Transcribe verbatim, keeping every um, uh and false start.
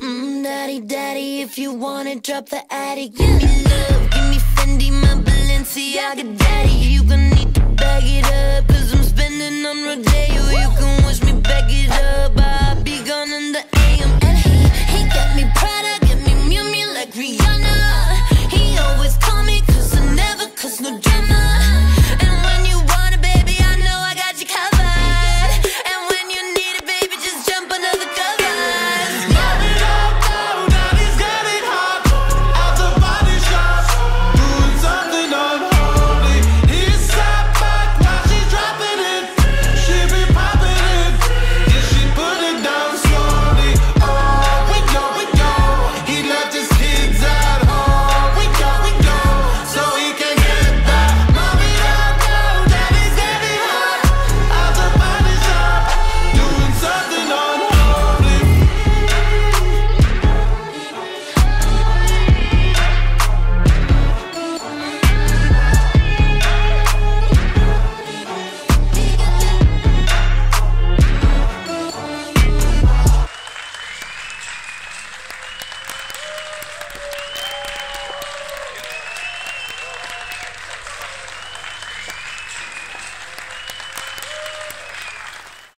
Mm, daddy, daddy, if you want it, drop the addy. Give me love, give me Fendi, my Balenciaga daddy. You gon' need to bag it up